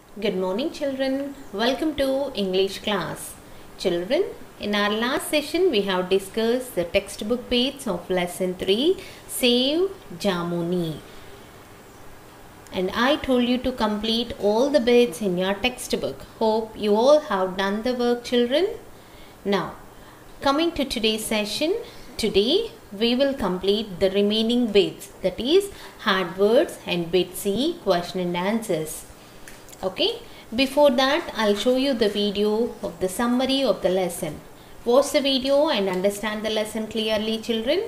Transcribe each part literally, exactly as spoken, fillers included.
Good morning, children. Welcome to English class. Children, in our last session, we have discussed the textbook page of lesson three, Save Jamuni. And I told you to complete all the bits in your textbook. Hope you all have done the work, children. Now, coming to today's session, today we will complete the remaining bits, that is hard words and bit C, question and answers. Okay, before that I'll show you the video of the summary of the lesson. Watch the video and understand the lesson clearly, children.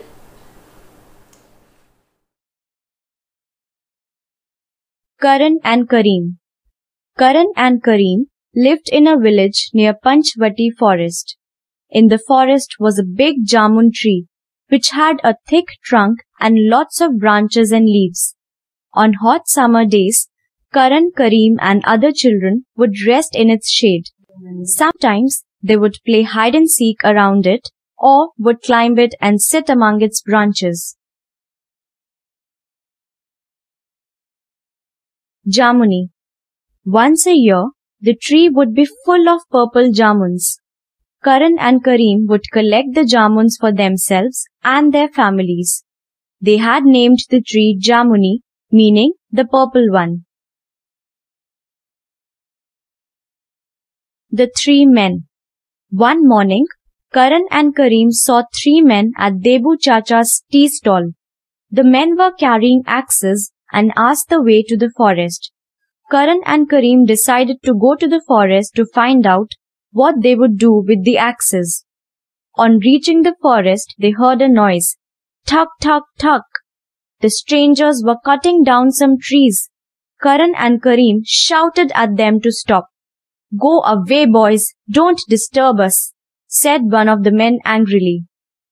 Karan and Kareem. Karan and Kareem lived in a village near Panchvati forest. In the forest was a big jamun tree, which had a thick trunk and lots of branches and leaves. On hot summer days, Karan, Kareem and other children would rest in its shade. Sometimes they would play hide and seek around it or would climb it and sit among its branches. Jamuni. Once a year, the tree would be full of purple jamuns. Karan and Kareem would collect the jamuns for themselves and their families. They had named the tree Jamuni, meaning the purple one. The three men. One morning, Karan and Kareem saw three men at Debu Chacha's tea stall. The men were carrying axes and asked the way to the forest. Karan and Kareem decided to go to the forest to find out what they would do with the axes. On reaching the forest, they heard a noise. Thuk, thuk, thuk. The strangers were cutting down some trees. Karan and Kareem shouted at them to stop. "Go away, boys, don't disturb us," said one of the men angrily.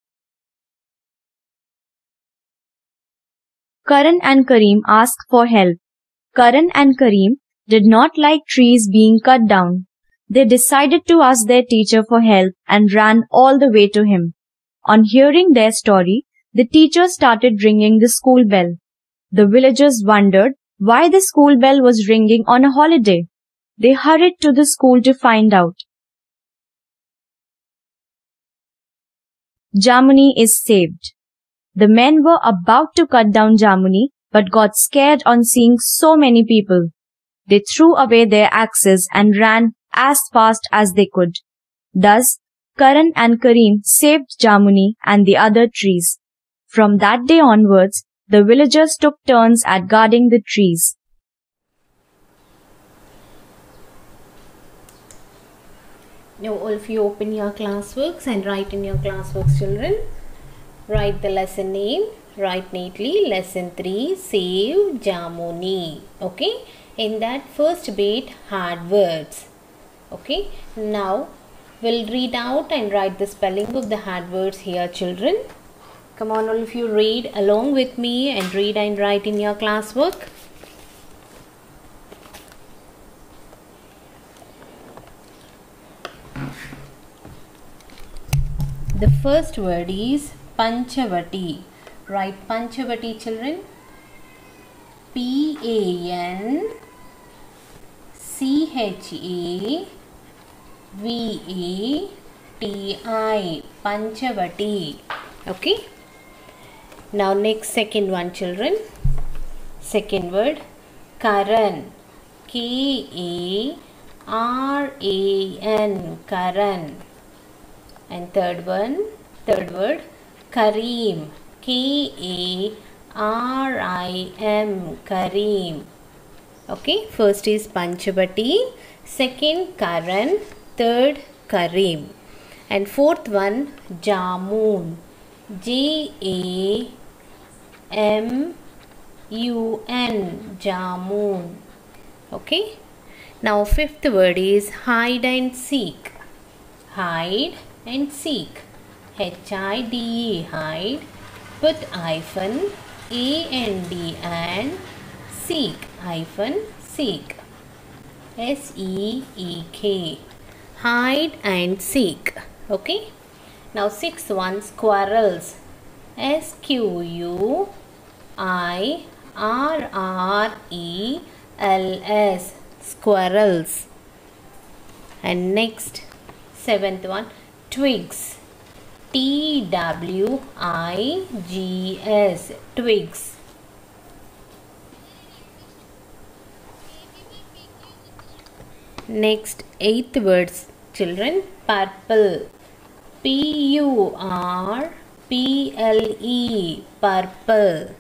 Karan and Kareem asked for help. Karan and Kareem did not like trees being cut down. They decided to ask their teacher for help and ran all the way to him. On hearing their story, the teacher started ringing the school bell. The villagers wondered why the school bell was ringing on a holiday. They hurried to the school to find out. Jamuni is saved. The men were about to cut down Jamuni but got scared on seeing so many people. They threw away their axes and ran as fast as they could. Thus, Karan and Kareem saved Jamuni and the other trees. From that day onwards, the villagers took turns at guarding the trees. Now all of you open your classworks and write in your classworks, children. Write the lesson name. Write neatly. Lesson three, Save Jamuni. Okay. In that first bit, hard words. Okay. Now we'll read out and write the spelling of the hard words here, children. Come on, all of you, read along with me and read and write in your classwork. The first word is Panchavati. Write Panchavati, children. P A N C H A V A T I. Panchavati. Okay. Now next second one, children. Second word Karan. K A R A N. Karan. And third one, third word, Kareem. K A R I M. Kareem. Okay, first is Panchavati, second Karan, third Kareem. And fourth one, Jamun. J A M U N. Jamun. Okay. Now fifth word is hide and seek. Hide and seek. H I D E, hide. Put hyphen A N D and seek, hyphen seek. S E E K. Hide and seek. Okay. Now sixth one, squirrels. S Q U I R R E L S. squirrels. And next, seventh one, twigs. T W I G S, twigs. Next, eighth words, children, purple. P U R P L E, purple.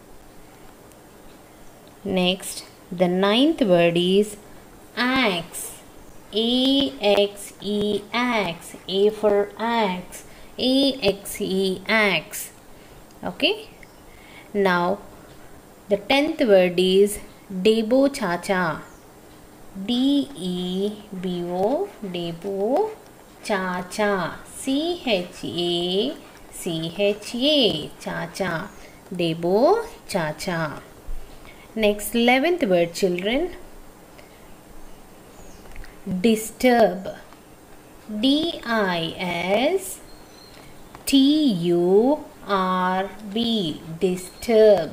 Next, the ninth word is axe. A X E, axe. A for axe. A X E, axe. Okay. Now, the tenth word is Debo Chacha. D E B O, Debo Chacha. C H A C H A, Chacha. Debo Chacha. Next, eleventh word, children. Disturb. D I S T U R B, disturb.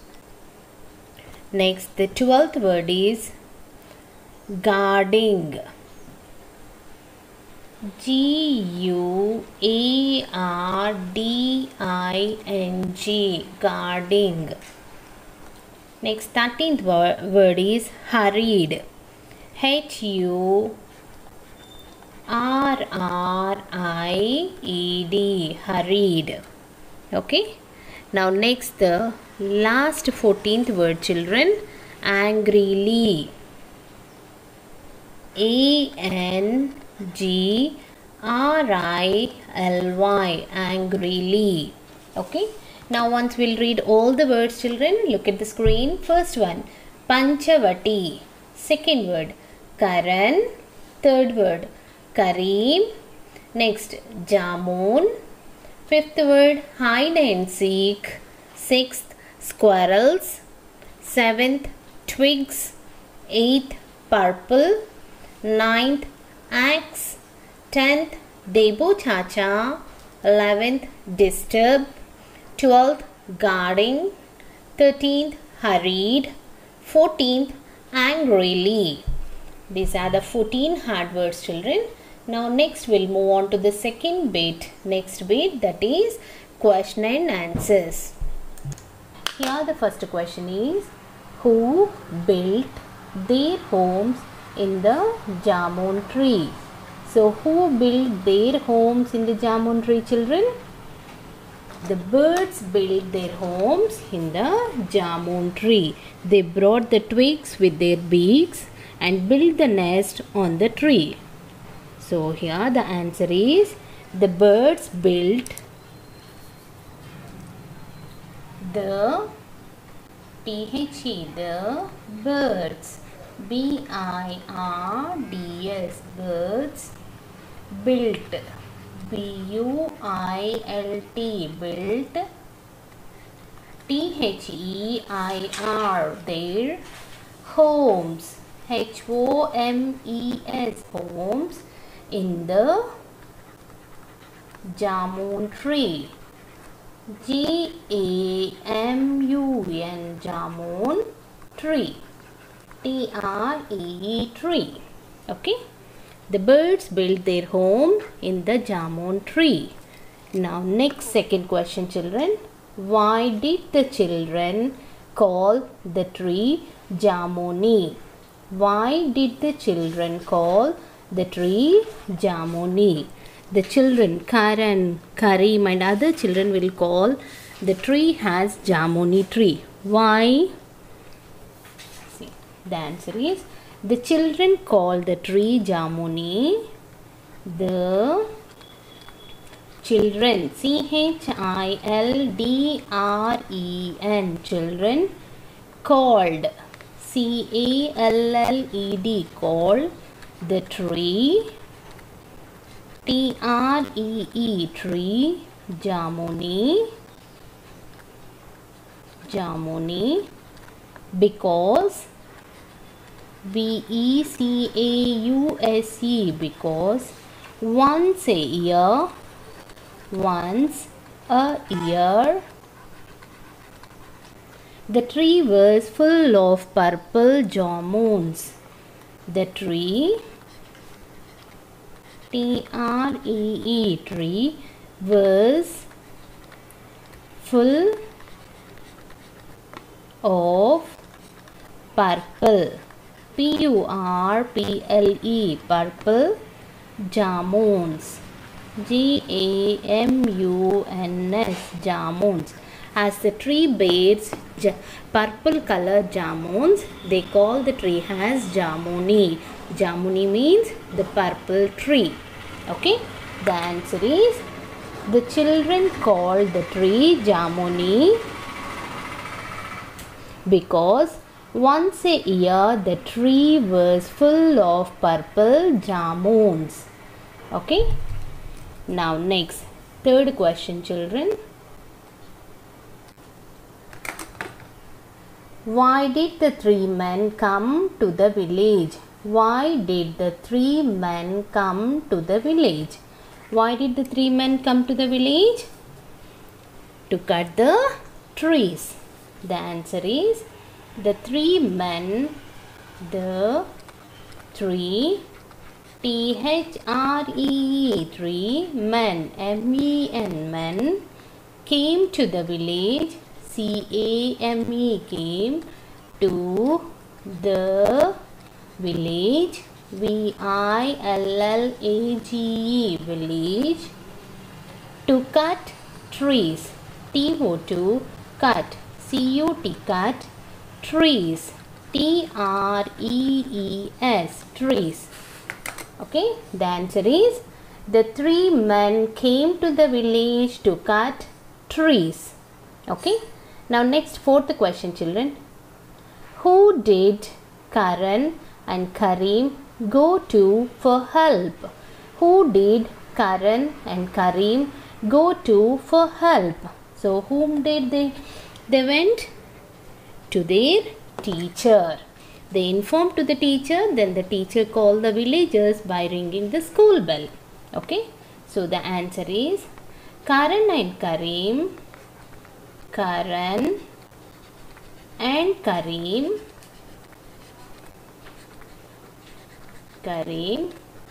Next, the twelfth word is guarding. G U A R D I N G, guarding. Next, thirteenth word is hurried. H U R R I E D, hurried. Okay. Now next, the last fourteenth word, children, angrily. A N G R I L Y, angrily. Okay. Now once we'll read all the words, children. Look at the screen. First one, Panchavati. Second word, Karan. Third word, Kareem. Next, Jamun. Fifth word, hide and seek. Sixth, squirrels. Seventh, twigs. Eighth, purple. Ninth, axe. Tenth, Debo Chacha. Eleventh, disturb. Twelfth, guarding. Thirteenth, hurried. Fourteenth, angrily. These are the fourteen hard words, children. Now next we'll move on to the second bit. Next bit, that is question and answers. Here the first question is, who built their homes in the jamun tree? So who built their homes in the jamun tree, children? The birds built their homes in the jamun tree. They brought the twigs with their beaks and built the nest on the tree. So here the answer is, the birds built the T H E, the birds, B I R D S, birds, built, B U I L T, built, T H E I R, their homes, H O M E S, homes, in the jamun tree, J A M U N, jamun tree, T R E E, tree. Okay. The birds built their home in the jamun tree. Now next, second question, children. Why did the children call the tree Jamuni? Why did the children call the tree Jamuni? The children, Karan, Kareem and other children will call the tree as Jamuni tree. Why? See, the answer is, the children call the tree Jamuni. The children, C H I L D R E N, children, called, C A L L E D, called the tree, T R E E, tree, Jamuni, Jamuni, because, B E C A U S E, because once a year, once a year, the tree was full of purple jamuns. The tree, T R E E, tree, was full of purple, P U R P L E, purple jamuns, J A M U N S, jamuns. As the tree bears purple color jamuns, they call the tree as Jamuni. Jamuni means the purple tree. Okay, the answer is, the children called the tree Jamuni because once a year the tree was full of purple jamuns. Okay, now next, third question, children. Why did the three men come to the village? Why did the three men come to the village? Why did the three men come to the village? To cut the trees. The answer is, the three men, the three, T H R E E, three men, M E N, men, came to the village, C A M E, came to the village, V I L L A G E, village, to cut trees, T O two, cut, C U T, cut, trees, T R E E S, trees. Okay, the answer is, the three men came to the village to cut trees. Okay, now next, fourth question, children. Who did Karan and Karim go to for help? Who did Karan and Karim go to for help? So, whom did they? They went to their teacher. They informed to the teacher, then the teacher called the villagers by ringing the school bell. Okay, so the answer is, Karan and Karim, Karan and Karim, Karim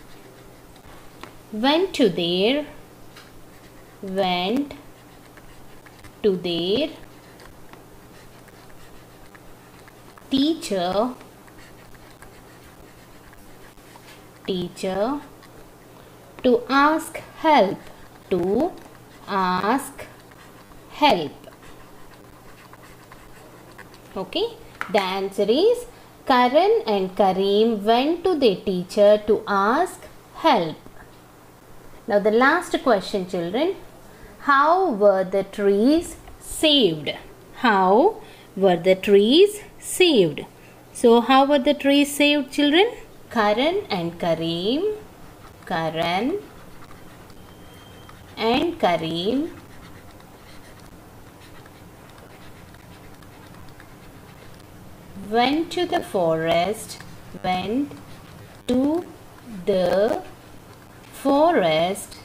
went to their, went to their teacher, teacher to ask help, to ask help. Okay, the answer is, Karan and Karim went to their teacher to ask help. Now the last question, children. How were the trees saved? How were the trees saved? So how were the trees saved, children? Karan and Karim, Karan and Karim went to the forest, went to the forest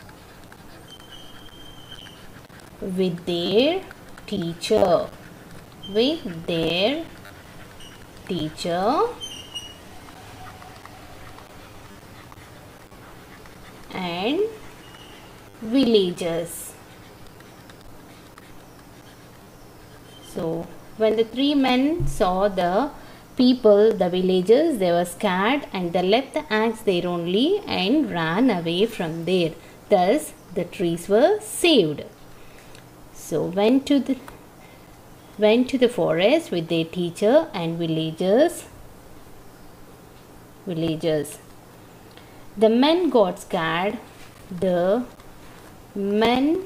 with their teacher, with their teacher and villagers. So, when the three men saw the people, the villagers, they were scared and they left the axe there only and ran away from there. Thus, the trees were saved. So, went to the went to the forest with their teacher and villagers. Villagers. The men got scared. The men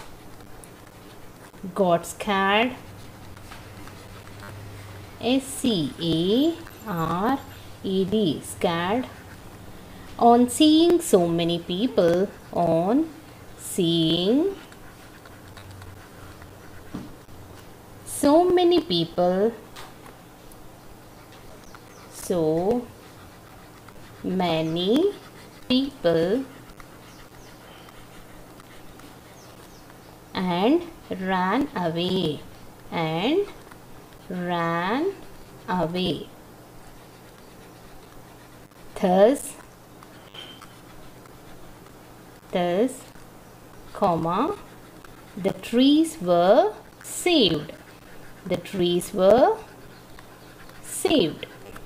got scared. S C A R E D, scared, on seeing so many people, on seeing so many people, so many people, and ran away, and ran away. Thus, thus, comma, the trees were saved. The trees were saved.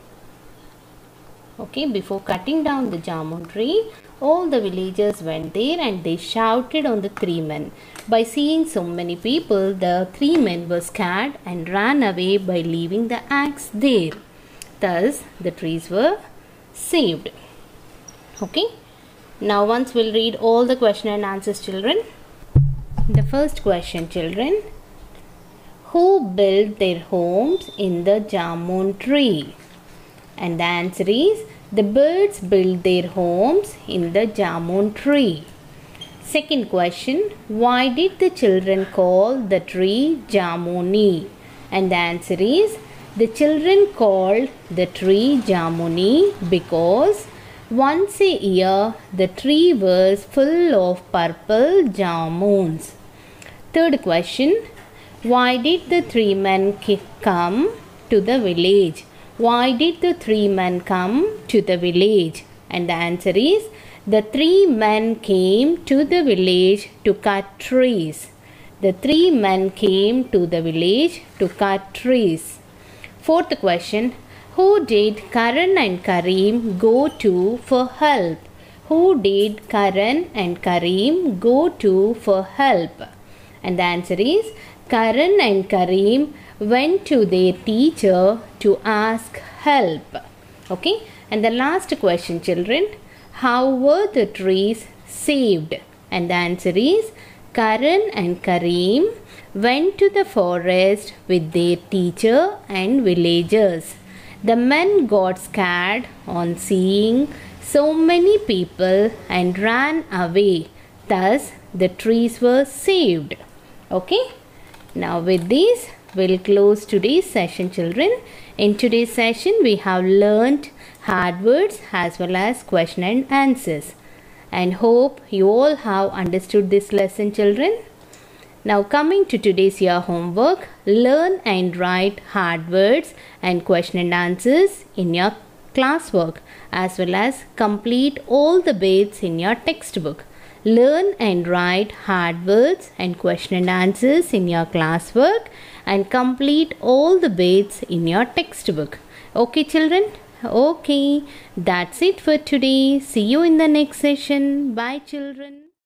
Okay, before cutting down the jamun tree, all the villagers went there and they shouted on the three men. By seeing so many people, the three men were scared and ran away by leaving the axe there. Thus, the trees were saved. Okay, now once we'll read all the question and answers, children. The first question, children. Who built their homes in the jamun tree? And the answer is, the birds built their homes in the jamun tree. Second question, why did the children call the tree Jamuni? And the answer is, the children called the tree Jamuni because once a year the tree was full of purple jamuns. Third question, why did the three men come to the village? Why did the three men come to the village? And the answer is, the three men came to the village to cut trees. The three men came to the village to cut trees. Fourth question, who did Karan and Karim go to for help? Who did Karan and Karim go to for help? And the answer is, Karan and Karim went to their teacher to ask help. Okay, and the last question, children, how were the trees saved? And the answer is, Karan and Karim went to the forest with their teacher and villagers. The men got scared on seeing so many people and ran away. Thus, the trees were saved. Okay, now with this, we'll close today's session, children. In today's session, we have learnt hard words as well as question and answers. And hope you all have understood this lesson, children. Now coming to today's year homework, learn and write hard words and question and answers in your classwork as well as complete all the bits in your textbook. Learn and write hard words and question and answers in your classwork and complete all the bits in your textbook. Okay, children? Okay, that's it for today. See you in the next session. Bye, children.